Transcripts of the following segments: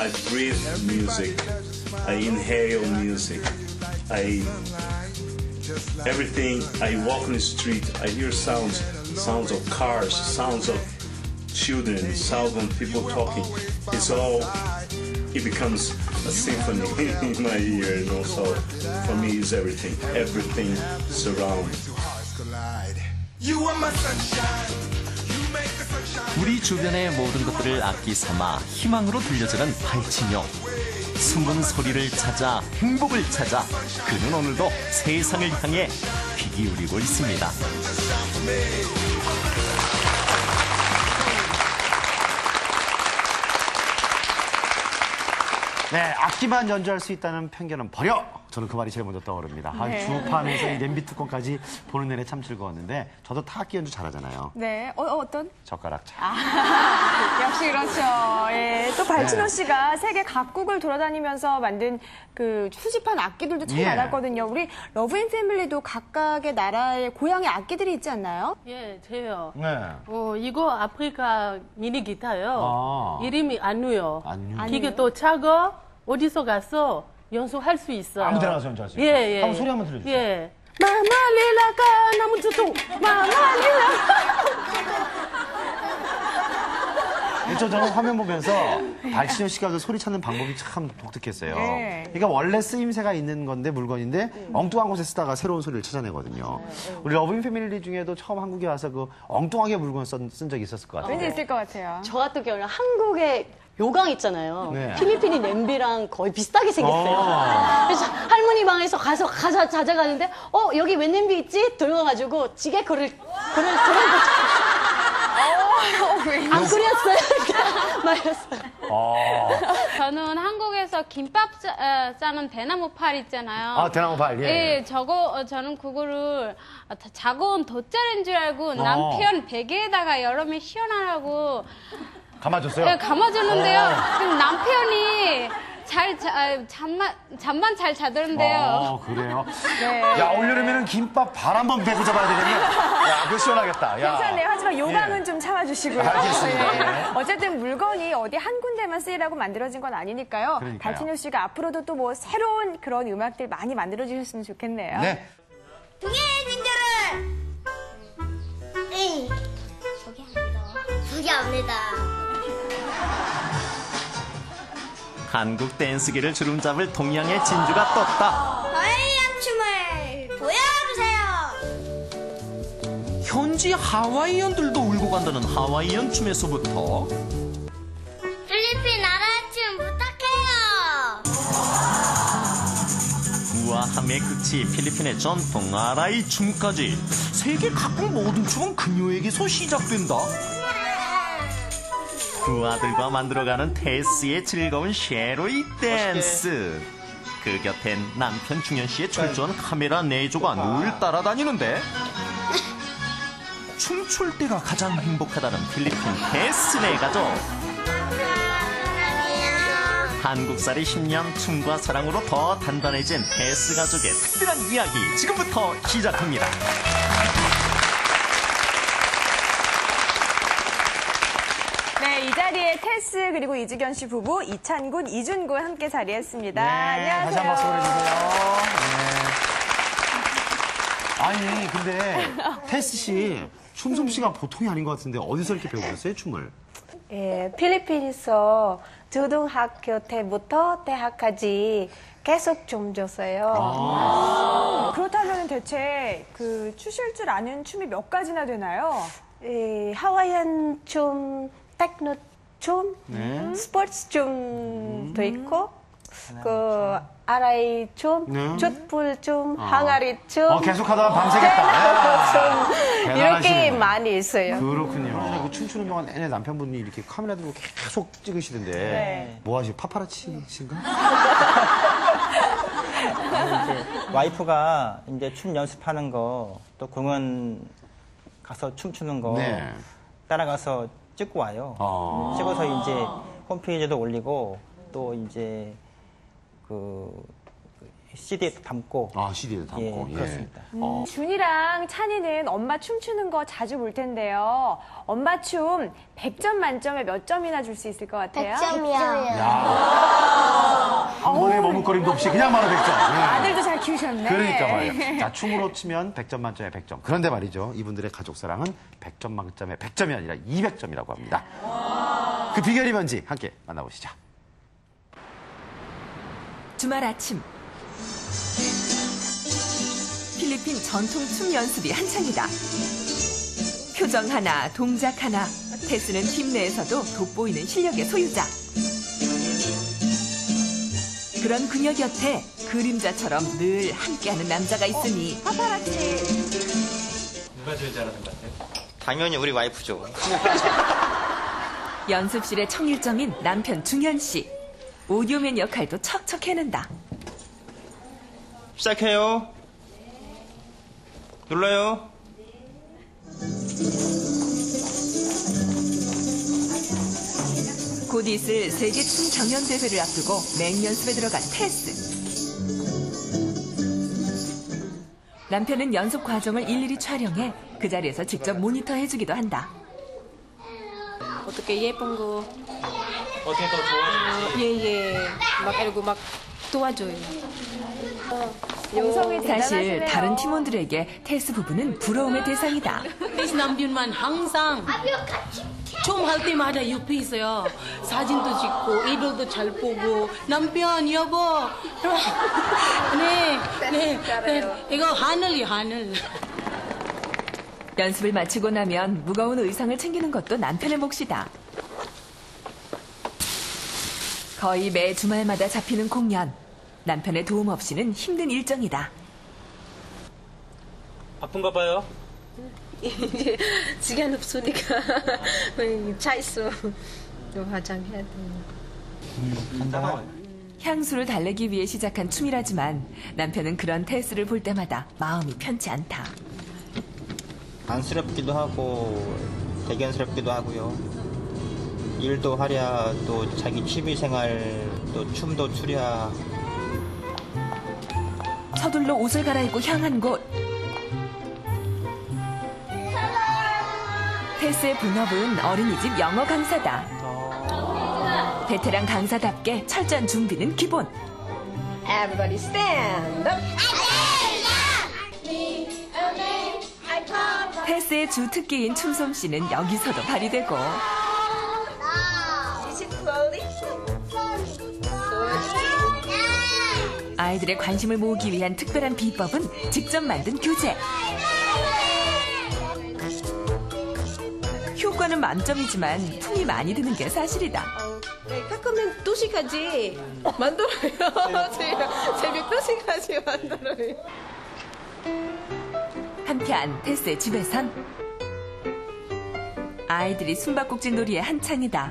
I breathe music. I inhale music. Everything. I walk on the street. I hear sounds of cars, sounds of children, sounds of people talking. It becomes a symphony in my ear, and also for me is everything. Everything surrounds. 우리 주변의 모든 것들을 악기 삼아 희망으로 들려주는 발치뇨. 숨은 소리를 찾아 행복을 찾아 그는 오늘도 세상을 향해 귀 기울이고 있습니다. 네, 악기만 연주할 수 있다는 편견은 버려! 저는 그 말이 제일 먼저 떠오릅니다. 네. 주판에서 이 냄비 뚜껑까지 보는 내내 참 즐거웠는데 저도 타악기 연주 잘하잖아요. 네, 어떤? 젓가락 잘. 역시 그렇죠. 예, 또 발치노 씨가 세계 각국을 돌아다니면서 만든 그 수집한 악기들도 참 많았거든요. 우리 러브앤패밀리도 각각의 나라의 고향의 악기들이 있지 않나요? 예, 저요. 네. 이거 아프리카 미니 기타요. 이름이 안누요. 안누. 기계 또 작아. 어디서 가서 연습할 수 있어. 아무 데나 가서 연주할 수 있어요. 예, 예. 한번 소리 한번 들려주세요. 예. 마마릴라가 나무 두둥 마마릴라. 저는 화면 보면서 발치뇨 씨가 그 소리 찾는 방법이 참 독특했어요. 네. 그러니까 원래 쓰임새가 있는 건데 물건인데 엉뚱한 곳에 쓰다가 새로운 소리를 찾아내거든요. 우리 러브앤패밀리 중에도 처음 한국에 와서 그 엉뚱하게 물건 쓴 적이 있었을 것 같아요. 왠지 있을 것 같아요. 저 같은 경우는 한국에 요강 있잖아요. 네. 필리핀이 냄비랑 거의 비슷하게 생겼어요. 그래서 할머니 방에서 가서 찾아가는데 여기 웬 냄비 있지? 들어가가지고 찌개 그릇 안 끓였어요. 말렸어요. 저는 한국에서 김밥 짜는 대나무 팔 있잖아요. 아, 대나무 팔, 예. 예, 저는 그거를 작은 돗자리인 줄 알고 남편 베개에다가 여름에 시원하라고 감아줬어요? 예, 감아줬는데요. 그럼 남편이 잠만 잘 자던데요. 그래요? 네. 야, 올여름에는 김밥 발 한번 대고 잡아야 되겠네. 야, 그거 시원하겠다. 야. 괜찮네요. 하지만 요강은 좀 참아주시고요. 알겠습니다. 예. 어쨌든 물건이 어디 한 군데만 쓰이라고 만들어진 건 아니니까요. 그러니까요. 발치뇨 씨가 앞으로도 또 뭐 새로운 그런 음악들 많이 만들어주셨으면 좋겠네요. 네. 동해의 진주를 소개합니다. 한국 댄스계를 주름잡을 동양의 진주가 떴다. 하와이안 춤을 보여주세요. 현지 하와이언들도 울고 간다는 하와이언 춤에서부터 필리핀 나라 춤 부탁해요. 우아함의 끝이 필리핀의 전통 아라이 춤까지 세계 각국 모든 춤은 그녀에게서 시작된다. 두 아들과 만들어가는 테스의 즐거운 쉐로이 댄스. 그 곁엔 남편 중현 씨의 철저한 카메라 내조가 늘 따라다니는데 춤출 때가 가장 행복하다는 필리핀 테스네 가족. 한국살이 10년 춤과 사랑으로 더 단단해진 테스 가족의 특별한 이야기 지금부터 시작합니다. 네, 이 자리에 테스 그리고 이주견 씨 부부, 이찬군, 이준군 함께 자리했습니다. 네, 안녕하세요. 다시 한 박수 보내주세요. 네. 아니, 근데 테스 씨, 춤솜씨가 보통이 아닌 것 같은데 어디서 이렇게 배우셨어요, 춤을? 예, 필리핀에서 초등학교 때부터 대학까지 계속 춤 줬어요. 그렇다면 대체 그 추실 줄 아는 춤이 몇 가지나 되나요? 예, 하와이안 춤, 테크노 춤, 스포츠 춤도 있고, 그 아라이 춤, 네. 촛불 춤, 항아리 춤, 계속하다가 밤새겠다. 춤 이렇게 대단하시네요. 많이 있어요. 그렇군요. 그 춤추는 동안 내내 남편분이 이렇게 카메라 들고 계속 찍으시던데 네. 뭐 하시고 파파라치신가? 이제 와이프가 이제 춤 연습하는 거 또 공연 가서 춤추는 거 네. 따라가서 찍고 와요. 찍어서 이제 홈페이지에도 올리고 또 이제 그 CD에 담고. CD에 담고. 예, 그렇습니다. 준이랑 찬이는 엄마 춤추는 거 자주 볼 텐데요. 엄마 춤 100점 만점에 몇 점이나 줄 수 있을 것 같아요? 100점이요. 야, 머뭇거림도 없이 그냥 바로 100점. 아들도 잘 키우셨네. 그러니까 말이에요. 자, 춤으로 치면 100점 만점에 100점. 그런데 말이죠. 이분들의 가족 사랑은 100점 만점에 100점이 아니라 200점이라고 합니다. 그 비결이 뭔지 함께 만나보시죠. 주말 아침. 필리핀 전통 춤 연습이 한창이다. 표정 하나, 동작 하나. 테스는 팀 내에서도 돋보이는 실력의 소유자. 그런 그녀 곁에 그림자처럼 늘 함께하는 남자가 있으니 파파라치. 누가 제일 잘하는 것 같아요? 당연히 우리 와이프죠. 연습실의 청일점인 남편 중현 씨. 오디오맨 역할도 척척 해낸다. 시작해요. 눌러요. 곧 있을 세계 춤 경연 대회를 앞두고 맹연습에 들어간 테스. 남편은 연습 과정을 일일이 촬영해 그 자리에서 직접 모니터해주기도 한다. 어떻게 예쁜 거. 어떻게 더 좋아지는지. 예. 막 이러고 막 도와줘요. 영성이 사실 대단하시네요. 다른 팀원들에게 테스 부부는 부러움의 대상이다. 테스 남편만 항상 좀 할 때마다 옆에 있어요. 사진도 찍고 일도 잘 보고 남편 여보 네 이거 하늘이요 하늘. 연습을 마치고 나면 무거운 의상을 챙기는 것도 남편의 몫이다. 거의 매 주말마다 잡히는 공연. 남편의 도움 없이는 힘든 일정이다. 바쁜가 봐요. 이제 시간 없으니까 차 있어. 화장해야 돼. 향수를 달래기 위해 시작한 춤이라지만 남편은 그런 테스를 볼 때마다 마음이 편치 않다. 안쓰럽기도 하고 대견스럽기도 하고요. 일도 하랴 또 자기 취미생활 또 춤도 추랴. 서둘러 옷을 갈아입고 향한 곳. 테스의 본업은 어린이집 영어 강사다. 베테랑 강사답게 철저한 준비는 기본. Everybody stand up. 테스의 주 특기인 춤솜씨는 여기서도 발휘되고 아이들의 관심을 모으기 위한 특별한 비법은 직접 만든 교재. 효과는 만점이지만 품이 많이 드는 게 사실이다. 가끔은 2시까지 만들어요. 새벽 2시까지 만들어요. 한편 테스의 집에선 아이들이 숨바꼭질 놀이에 한창이다.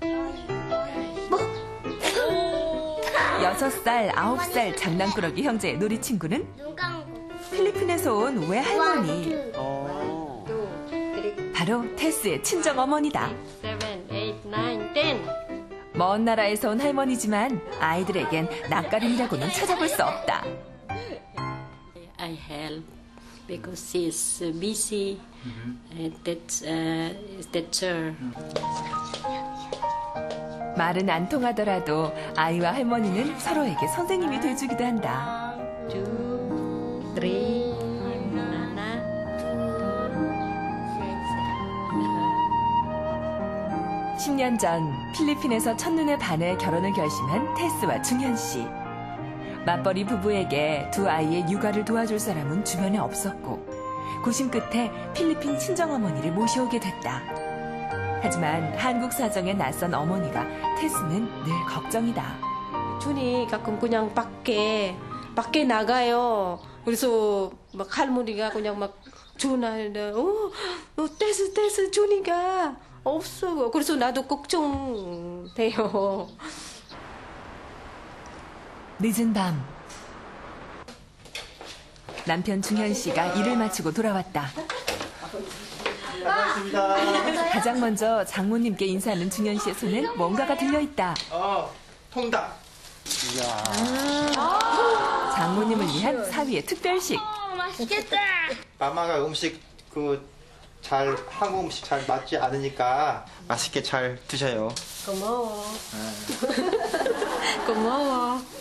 6살, 9살 장난꾸러기 형제의 놀이 친구는 필리핀에서 온 외할머니. 바로 테스의 친정어머니다. 7, 8, 9, 10. 먼 나라에서 온 할머니지만 아이들에겐 낯가림이라고는 찾아볼 수 없다. I help because she's busy. That's her. 말은 안 통하더라도 아이와 할머니는 서로에게 선생님이 돼주기도 한다. 2, 3, banana. 10년 전 필리핀에서 첫눈에 반해 결혼을 결심한 테스와 중현 씨. 맞벌이 부부에게 두 아이의 육아를 도와줄 사람은 주변에 없었고 고심 끝에 필리핀 친정어머니를 모셔오게 됐다. 하지만 한국 사정에 낯선 어머니가 테스는 늘 걱정이다. 준이 가끔 그냥 밖에 나가요. 그래서 막 할머니가 그냥 막 전화해. 테스 준이가 없어. 그래서 나도 걱정돼요. 늦은 밤 남편 중현 씨가 일을 마치고 돌아왔다. 가장 먼저 장모님께 인사하는 중현 씨의 손엔 뭔가가 들려있다. 통닭. 장모님을 위한 사위의 특별식. 맛있겠다. 마마가 음식 한국 음식 잘 맞지 않으니까 맛있게 잘 드셔요. 고마워. 고마워.